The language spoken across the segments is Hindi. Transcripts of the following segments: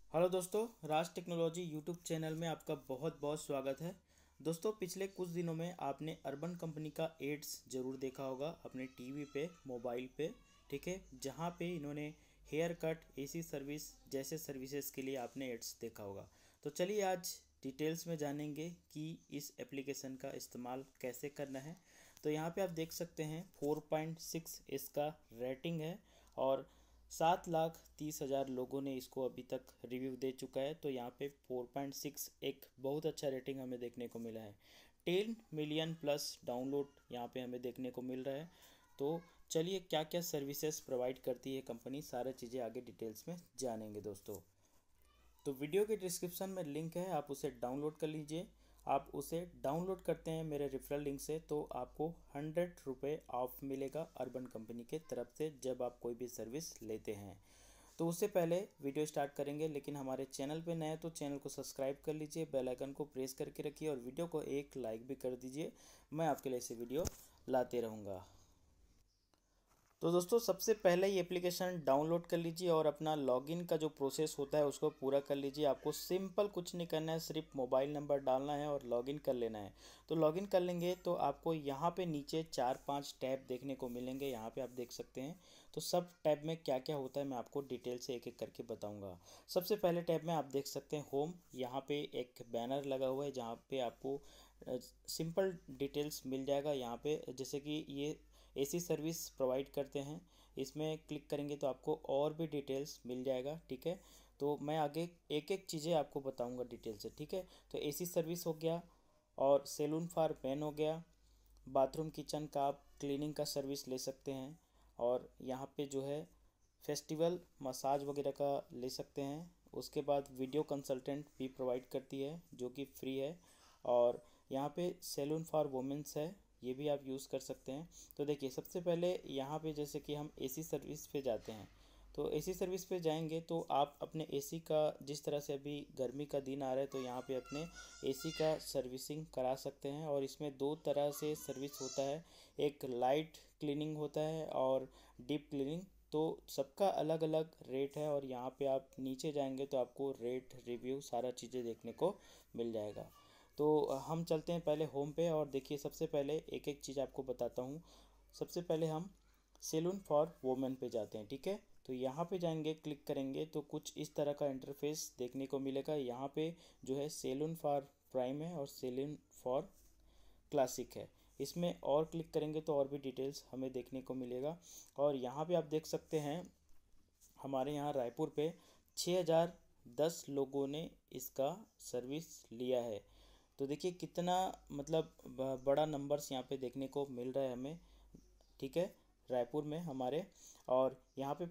हेलो दोस्तों, राज टेक्नोलॉजी यूट्यूब चैनल में आपका बहुत बहुत स्वागत है। दोस्तों, पिछले कुछ दिनों में आपने अर्बन कंपनी का एड्स ज़रूर देखा होगा अपने टीवी पे, मोबाइल पे, ठीक है, जहाँ पे इन्होंने हेयर कट, एसी सर्विस जैसे सर्विसेज के लिए आपने एड्स देखा होगा। तो चलिए आज डिटेल्स में जानेंगे कि इस एप्लीकेशन का इस्तेमाल कैसे करना है। तो यहाँ पे आप देख सकते हैं 4.6 इसका रेटिंग है और 7,30,000 लोगों ने इसको अभी तक रिव्यू दे चुका है। तो यहाँ पे 4.6 एक बहुत अच्छा रेटिंग हमें देखने को मिला है। 10 मिलियन प्लस डाउनलोड यहाँ पे हमें देखने को मिल रहा है। तो चलिए क्या क्या सर्विसेज प्रोवाइड करती है कंपनी, सारी चीज़ें आगे डिटेल्स में जानेंगे दोस्तों। तो वीडियो के डिस्क्रिप्शन में लिंक है, आप उसे डाउनलोड कर लीजिए। आप उसे डाउनलोड करते हैं मेरे रेफरल लिंक से तो आपको 100 रुपये ऑफ मिलेगा अर्बन कंपनी के तरफ से जब आप कोई भी सर्विस लेते हैं। तो उससे पहले वीडियो स्टार्ट करेंगे, लेकिन हमारे चैनल पे नए हैं तो चैनल को सब्सक्राइब कर लीजिए, बेल आइकन को प्रेस करके रखिए और वीडियो को एक लाइक भी कर दीजिए। मैं आपके लिए ऐसे वीडियो लाते रहूँगा। तो दोस्तों, सबसे पहले ये एप्लीकेशन डाउनलोड कर लीजिए और अपना लॉगिन का जो प्रोसेस होता है उसको पूरा कर लीजिए। आपको सिंपल कुछ नहीं करना है, सिर्फ मोबाइल नंबर डालना है और लॉगिन कर लेना है। तो लॉगिन कर लेंगे तो आपको यहाँ पे नीचे 4-5 टैब देखने को मिलेंगे, यहाँ पे आप देख सकते हैं। तो सब टैब में क्या क्या होता है मैं आपको डिटेल से एक एक करके बताऊँगा। सबसे पहले टैब में आप देख सकते हैं होम, यहाँ पे एक बैनर लगा हुआ है जहाँ पे आपको सिंपल डिटेल्स मिल जाएगा। यहाँ पे जैसे कि ये एसी सर्विस प्रोवाइड करते हैं, इसमें क्लिक करेंगे तो आपको और भी डिटेल्स मिल जाएगा, ठीक है। तो मैं आगे एक एक चीज़ें आपको बताऊंगा डिटेल से, ठीक है। तो एसी सर्विस हो गया और सैलून फॉर मैन हो गया, बाथरूम किचन का आप क्लीनिंग का सर्विस ले सकते हैं और यहाँ पे जो है फेस्टिवल मसाज वगैरह का ले सकते हैं। उसके बाद वीडियो कंसल्टेंट भी प्रोवाइड करती है जो कि फ्री है। और यहाँ पे सैलून फॉर वुमेंस है, ये भी आप यूज़ कर सकते हैं। तो देखिए सबसे पहले यहाँ पे जैसे कि हम एसी सर्विस पे जाते हैं, तो एसी सर्विस पे जाएंगे तो आप अपने एसी का, जिस तरह से अभी गर्मी का दिन आ रहा है तो यहाँ पे अपने एसी का सर्विसिंग करा सकते हैं। और इसमें दो तरह से सर्विस होता है, एक लाइट क्लीनिंग होता है और डीप क्लीनिंग। तो सबका अलग अलग रेट है और यहाँ पे आप नीचे जाएंगे तो आपको रेट, रिव्यू, सारा चीज़ें देखने को मिल जाएगा। तो हम चलते हैं पहले होम पे और देखिए सबसे पहले एक एक चीज़ आपको बताता हूँ। सबसे पहले हम सैलून फॉर वुमेन पे जाते हैं, ठीक है। तो यहाँ पे जाएंगे, क्लिक करेंगे तो कुछ इस तरह का इंटरफेस देखने को मिलेगा। यहाँ पे जो है सैलून फॉर प्राइम है और सैलून फॉर क्लासिक है। इसमें और क्लिक करेंगे तो और भी डिटेल्स हमें देखने को मिलेगा। और यहाँ पे आप देख सकते हैं हमारे यहाँ रायपुर पे 6,010 लोगों ने इसका सर्विस लिया है। तो देखिए कितना मतलब बड़ा नंबर्स यहाँ पे देखने को मिल रहा है हमें, ठीक है, रायपुर में हमारे। और यहाँ पे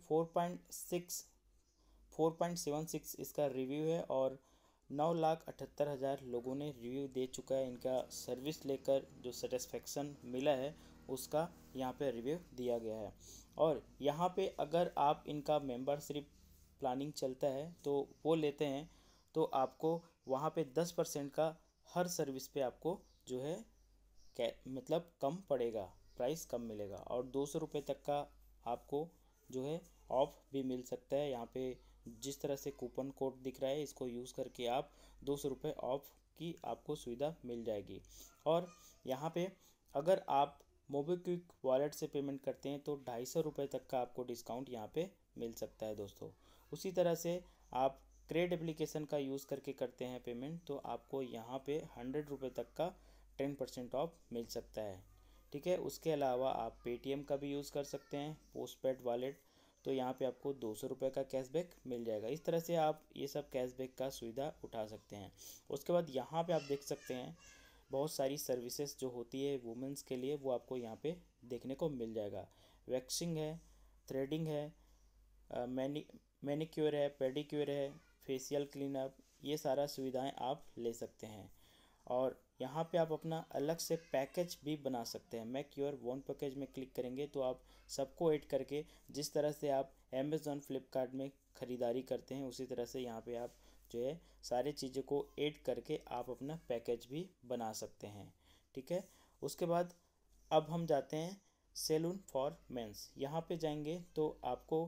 4.76 इसका रिव्यू है और 9,78,000 लोगों ने रिव्यू दे चुका है। इनका सर्विस लेकर जो सेटिस्फेक्शन मिला है उसका यहाँ पे रिव्यू दिया गया है। और यहाँ पे अगर आप इनका मेंबरशिप प्लानिंग चलता है तो वो लेते हैं तो आपको वहाँ पे 10% का हर सर्विस पे आपको जो है मतलब कम पड़ेगा, प्राइस कम मिलेगा। और 200 रुपये तक का आपको जो है ऑफ भी मिल सकता है। यहाँ पे जिस तरह से कूपन कोड दिख रहा है इसको यूज़ करके आप 200 रुपये ऑफ की आपको सुविधा मिल जाएगी। और यहाँ पे अगर आप मोबीक्विक वॉलेट से पेमेंट करते हैं तो 250 रुपये तक का आपको डिस्काउंट यहाँ पे मिल सकता है दोस्तों। उसी तरह से आप क्रेड एप्लीकेशन का यूज़ करके करते हैं पेमेंट तो आपको यहाँ पे 100 रुपये तक का 10% ऑफ मिल सकता है, ठीक है। उसके अलावा आप पेटीएम का भी यूज़ कर सकते हैं, पोस्ट पेड वॉलेट, तो यहाँ पे आपको 200 रुपये का कैशबैक मिल जाएगा। इस तरह से आप ये सब कैशबैक का सुविधा उठा सकते हैं। उसके बाद यहाँ पे आप देख सकते हैं बहुत सारी सर्विसेज जो होती है वुमेंस के लिए वो आपको यहाँ पे देखने को मिल जाएगा। वैक्सिंग है, थ्रेडिंग है, मैनिक्योर है, पेडिक्योर है, फेशियल क्लीनअप, ये सारा सुविधाएं आप ले सकते हैं। और यहाँ पे आप अपना अलग से पैकेज भी बना सकते हैं। मेक योर वन पैकेज में क्लिक करेंगे तो आप सबको ऐड करके, जिस तरह से आप अमेज़ॉन फ्लिपकार्ट में ख़रीदारी करते हैं उसी तरह से यहाँ पे आप जो है सारी चीज़ों को ऐड करके आप अपना पैकेज भी बना सकते हैं, ठीक है। उसके बाद अब हम जाते हैं सैलून फॉर मेंस। यहाँ पे जाएंगे तो आपको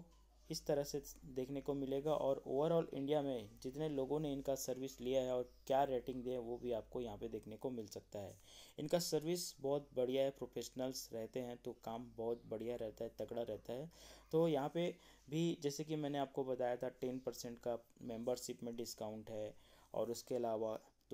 इस तरह से देखने को मिलेगा। और ओवरऑल इंडिया में जितने लोगों ने इनका सर्विस लिया है और क्या रेटिंग दिए वो भी आपको यहाँ पे देखने को मिल सकता है। इनका सर्विस बहुत बढ़िया है, प्रोफेशनल्स रहते हैं तो काम बहुत बढ़िया रहता है, तगड़ा रहता है। तो यहाँ पे भी जैसे कि मैंने आपको बताया था 10% का मेंबरशिप में डिस्काउंट है, और उसके अलावा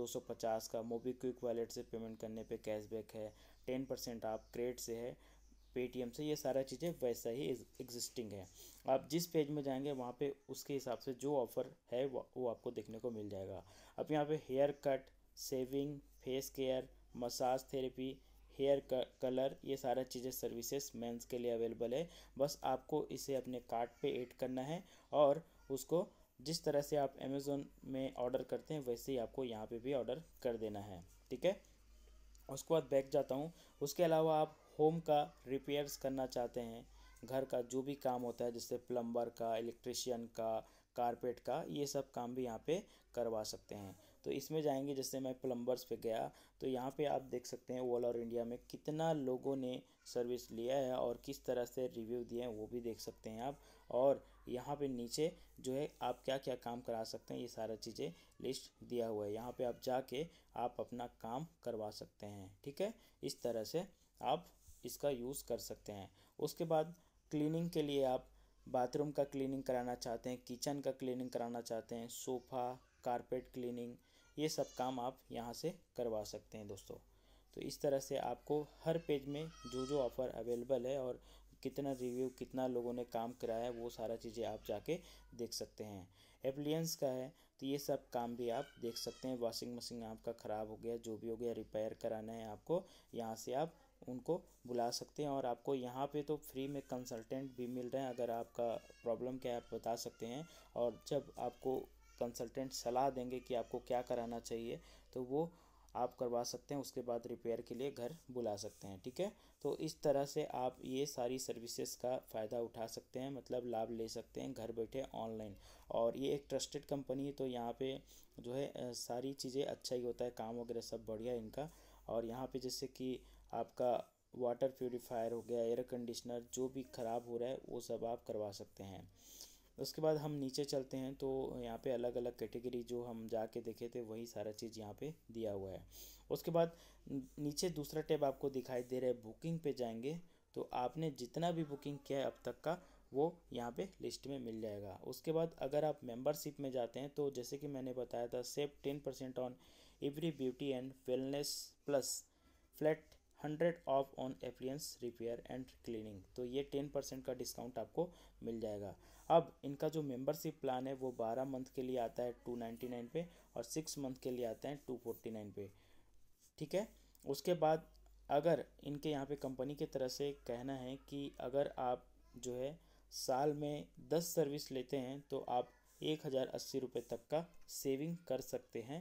250 का मोबीक्विक वॉलेट से पेमेंट करने पे कैशबैक है, 10% आप क्रेडिट से है, पेटीएम से। ये सारा चीज़ें वैसा ही एग्जिस्टिंग है। आप जिस पेज में जाएंगे वहाँ पे उसके हिसाब से जो ऑफ़र है वो आपको देखने को मिल जाएगा। अब यहाँ पे haircut, shaving, face care, massage therapy, hair colour, ये सारा चीज़ें सर्विसेज मेंस के लिए अवेलेबल है। बस आपको इसे अपने कार्ट पे ऐड करना है और उसको जिस तरह से आप अमेज़ोन में ऑर्डर करते हैं वैसे ही आपको यहाँ पे भी ऑर्डर कर देना है, ठीक है। उसके बाद बैक जाता हूँ। उसके अलावा आप होम का रिपेयर्स करना चाहते हैं, घर का जो भी काम होता है जैसे प्लम्बर का, इलेक्ट्रिशियन का, कारपेट का, ये सब काम भी यहाँ पे करवा सकते हैं। तो इसमें जाएंगे, जैसे मैं प्लम्बर्स पे गया तो यहाँ पे आप देख सकते हैं ऑल ओवर इंडिया में कितना लोगों ने सर्विस लिया है और किस तरह से रिव्यू दिए हैं वो भी देख सकते हैं आप। और यहाँ पे नीचे जो है आप क्या क्या काम करा सकते हैं ये सारा चीज़ें लिस्ट दिया हुआ है। यहाँ पे आप जाके आप अपना काम करवा सकते हैं, ठीक है। इस तरह से आप इसका यूज़ कर सकते हैं। उसके बाद क्लीनिंग के लिए आप बाथरूम का क्लीनिंग कराना चाहते हैं, किचन का क्लीनिंग कराना चाहते हैं, सोफ़ा, कारपेट क्लीनिंग, ये सब काम आप यहाँ से करवा सकते हैं दोस्तों। तो इस तरह से आपको हर पेज में जो जो ऑफ़र अवेलेबल है और कितना रिव्यू, कितना लोगों ने काम कराया है, वो सारा चीज़ें आप जाके देख सकते हैं। एप्लियंस का है तो ये सब काम भी आप देख सकते हैं। वॉशिंग मशीन आपका ख़राब हो गया, जो भी हो गया, रिपेयर कराना है आपको, यहाँ से आप उनको बुला सकते हैं। और आपको यहाँ पे तो फ्री में कंसल्टेंट भी मिल रहे हैं। अगर आपका प्रॉब्लम क्या है आप बता सकते हैं, और जब आपको कंसल्टेंट सलाह देंगे कि आपको क्या कराना चाहिए तो वो आप करवा सकते हैं। उसके बाद रिपेयर के लिए घर बुला सकते हैं, ठीक है। तो इस तरह से आप ये सारी सर्विसेज का फ़ायदा उठा सकते हैं, मतलब लाभ ले सकते हैं घर बैठे ऑनलाइन। और ये एक ट्रस्टेड कंपनी है तो यहाँ पे जो है सारी चीज़ें अच्छा ही होता है, काम वगैरह सब बढ़िया है इनका। और यहाँ पे जैसे कि आपका वाटर प्यूरीफायर हो गया, एयर कंडीशनर, जो भी ख़राब हो रहा है वो सब आप करवा सकते हैं। उसके बाद हम नीचे चलते हैं तो यहाँ पे अलग अलग कैटेगरी जो हम जाके देखे थे वही सारा चीज़ यहाँ पे दिया हुआ है। उसके बाद नीचे दूसरा टैब आपको दिखाई दे रहा है, बुकिंग पे जाएंगे तो आपने जितना भी बुकिंग किया है अब तक का वो यहाँ पे लिस्ट में मिल जाएगा। उसके बाद अगर आप मेंबरशिप में जाते हैं तो जैसे कि मैंने बताया था, save 10% on every beauty and wellness plus flat 100 off on appliances repair and cleaning. तो ये 10% का डिस्काउंट आपको मिल जाएगा। अब इनका जो मेंबरशिप प्लान है वो 12 मंथ के लिए आता है 299 पे, और 6 मंथ के लिए आता है 249 पे, ठीक है। उसके बाद अगर इनके यहाँ पे कंपनी की तरफ से कहना है कि अगर आप जो है साल में 10 सर्विस लेते हैं तो आप 1080 रुपये तक का सेविंग कर सकते हैं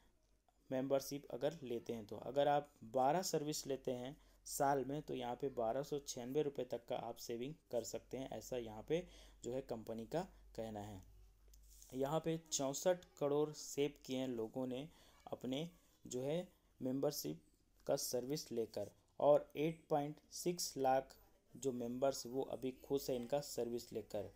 मेंबरशिप अगर लेते हैं। तो अगर आप 12 सर्विस लेते हैं साल में तो यहाँ पे 1296 रुपये तक का आप सेविंग कर सकते हैं, ऐसा यहाँ पे जो है कंपनी का कहना है। यहाँ पे 64 करोड़ सेव किए हैं लोगों ने अपने जो है मेंबरशिप का सर्विस लेकर, और 8.6 लाख जो मेंबर्स वो अभी खुश है इनका सर्विस लेकर।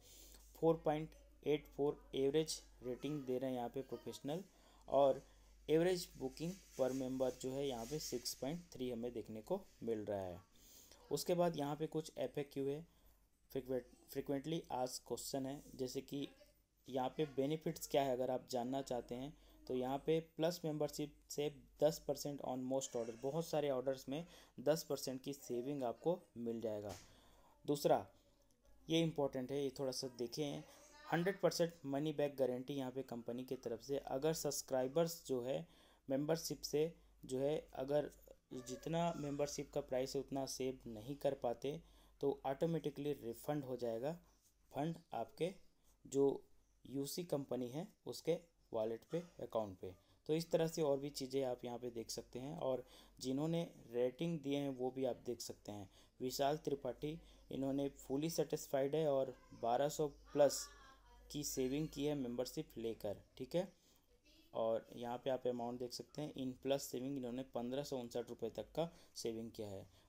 4.84 एवरेज रेटिंग दे रहे हैं यहाँ पे प्रोफेशनल, और एवरेज बुकिंग पर मेंबर जो है यहाँ पे 6.3 हमें देखने को मिल रहा है। उसके बाद यहाँ पे कुछ FAQ है, फ्रिक्वेंटली आस्क्ड क्वेश्चन है, जैसे कि यहाँ पे बेनिफिट्स क्या है अगर आप जानना चाहते हैं तो यहाँ पे प्लस मेंबरशिप से 10% ऑन मोस्ट ऑर्डर, बहुत सारे ऑर्डर्स में 10% की सेविंग आपको मिल जाएगा। दूसरा ये इम्पोर्टेंट है, ये थोड़ा सा देखें, 100% मनी बैक गारंटी यहाँ पे कंपनी की तरफ से। अगर सब्सक्राइबर्स जो है मेंबरशिप से जो है अगर जितना मेंबरशिप का प्राइस है उतना सेव नहीं कर पाते तो ऑटोमेटिकली रिफ़ंड हो जाएगा फंड आपके जो यूसी कंपनी है उसके वॉलेट पे, अकाउंट पे। तो इस तरह से और भी चीज़ें आप यहाँ पे देख सकते हैं, और जिन्होंने रेटिंग दिए हैं वो भी आप देख सकते हैं। विशाल त्रिपाठी, इन्होंने फुली सेटिस्फाइड है और 1200 प्लस की सेविंग की है मेंबरशिप लेकर, ठीक है। और यहाँ पे आप अमाउंट देख सकते हैं, इन प्लस सेविंग इन्होंने 1559 रुपये तक का सेविंग किया है।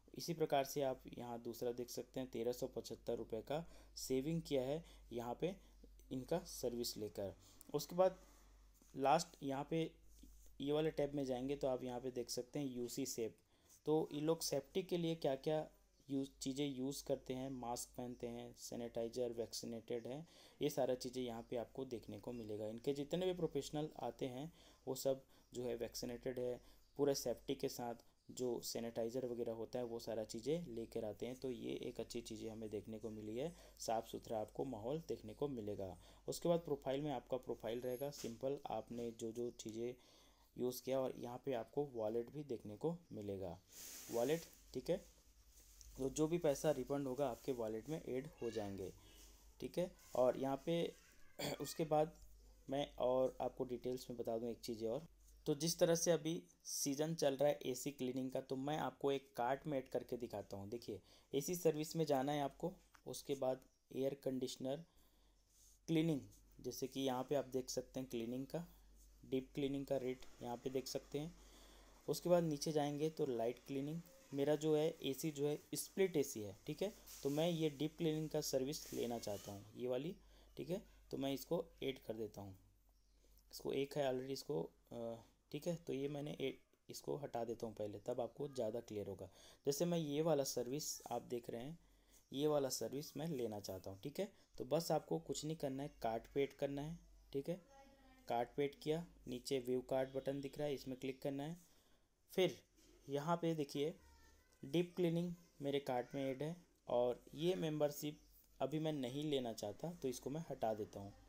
इसी प्रकार से आप यहाँ दूसरा देख सकते हैं 1375 रुपये का सेविंग किया है यहाँ पे इनका सर्विस लेकर। उसके बाद लास्ट यहाँ पे ये वाले टैब में जाएंगे तो आप यहाँ पे देख सकते हैं यूसी सेफ। तो ये लोग सेफ्टी के लिए क्या क्या चीज़ें यूज़ करते हैं, मास्क पहनते हैं, सैनिटाइजर, वैक्सीनेटेड हैं, ये सारा चीज़ें यहाँ पे आपको देखने को मिलेगा। इनके जितने भी प्रोफेशनल आते हैं वो सब जो है वैक्सीनेटेड है, पूरे सेफ्टी के साथ जो सैनिटाइज़र वगैरह होता है वो सारा चीज़ें लेकर आते हैं। तो ये एक अच्छी चीज़ें हमें देखने को मिली है, साफ़ सुथरा आपको माहौल देखने को मिलेगा। उसके बाद प्रोफाइल में आपका प्रोफाइल रहेगा सिंपल, आपने जो जो चीज़ें यूज़ किया, और यहाँ पे आपको वॉलेट भी देखने को मिलेगा, वॉलेट, ठीक है। तो जो भी पैसा रिफंड होगा आपके वॉलेट में ऐड हो जाएंगे, ठीक है। और यहाँ पे उसके बाद मैं और आपको डिटेल्स में बता दूँ एक चीज़ और। तो जिस तरह से अभी सीज़न चल रहा है एसी क्लीनिंग का, तो मैं आपको एक कार्ट में ऐड करके दिखाता हूँ। देखिए, एसी सर्विस में जाना है आपको, उसके बाद एयर कंडीशनर क्लीनिंग, जैसे कि यहाँ पे आप देख सकते हैं क्लीनिंग का, डीप क्लीनिंग का रेट यहाँ पे देख सकते हैं। उसके बाद नीचे जाएंगे तो लाइट क्लीनिंग, मेरा जो है एसी जो है स्प्लिट एसी है, ठीक है। तो मैं ये डीप क्लीनिंग का सर्विस लेना चाहता हूँ, ये वाली, ठीक है। तो मैं इसको ऐड कर देता हूँ, इसको एक है ऑलरेडी, इसको ठीक है। तो ये मैंने इसको हटा देता हूँ पहले, तब आपको ज़्यादा क्लियर होगा। जैसे मैं ये वाला सर्विस आप देख रहे हैं, ये वाला सर्विस मैं लेना चाहता हूँ, ठीक है। तो बस आपको कुछ नहीं करना है, कार्ट पे ऐड करना है, ठीक है। कार्ट पे ऐड किया, नीचे व्यू कार्ट बटन दिख रहा है, इसमें क्लिक करना है। फिर यहाँ पे देखिए डीप क्लीनिंग मेरे कार्ट में ऐड है, और ये मेंबरशिप अभी मैं नहीं लेना चाहता, तो इसको मैं हटा देता हूँ।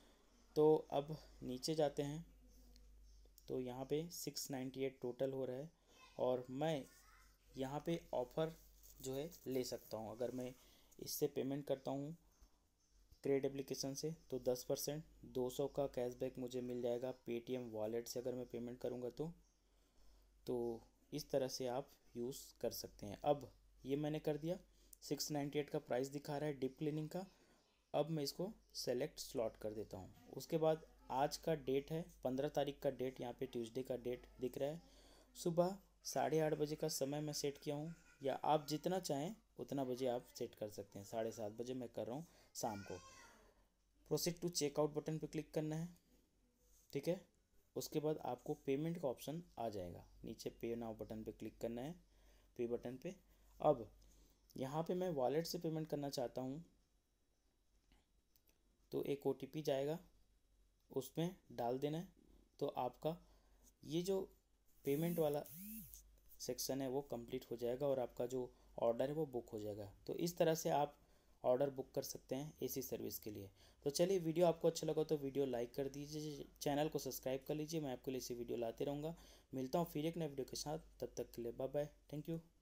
तो अब नीचे जाते हैं तो यहाँ पे 698 टोटल हो रहा है, और मैं यहाँ पे ऑफ़र जो है ले सकता हूँ। अगर मैं इससे पेमेंट करता हूँ क्रेड एप्लीकेशन से तो 10% 200 का कैशबैक मुझे मिल जाएगा पेटीएम वॉलेट से, अगर मैं पेमेंट करूँगा तो इस तरह से आप यूज़ कर सकते हैं। अब ये मैंने कर दिया, 698 का प्राइस दिखा रहा है डीप क्लीनिंग का। अब मैं इसको सेलेक्ट स्लॉट कर देता हूँ। उसके बाद आज का डेट है 15 तारीख का डेट, यहाँ पे ट्यूसडे का डेट दिख रहा है। सुबह 8:30 बजे का समय मैं सेट किया हूँ, या आप जितना चाहें उतना बजे आप सेट कर सकते हैं। 7:30 बजे मैं कर रहा हूँ शाम को। प्रोसीड टू चेकआउट बटन पे क्लिक करना है, ठीक है। उसके बाद आपको पेमेंट का ऑप्शन आ जाएगा, नीचे पे नाउ बटन पे क्लिक करना है, पे बटन पे। अब यहाँ पे मैं वॉलेट से पेमेंट करना चाहता हूँ, तो एक OTP जाएगा, उसमें डाल देना है। तो आपका ये जो पेमेंट वाला सेक्शन है वो कंप्लीट हो जाएगा, और आपका जो ऑर्डर है वो बुक हो जाएगा। तो इस तरह से आप ऑर्डर बुक कर सकते हैं एसी सर्विस के लिए। तो चलिए, वीडियो आपको अच्छा लगा तो वीडियो लाइक कर दीजिए, चैनल को सब्सक्राइब कर लीजिए। मैं आपके लिए ऐसी वीडियो लाते रहूँगा। मिलता हूँ फिर एक नए वीडियो के साथ, तब तक के लिए बाय बाय, थैंक यू।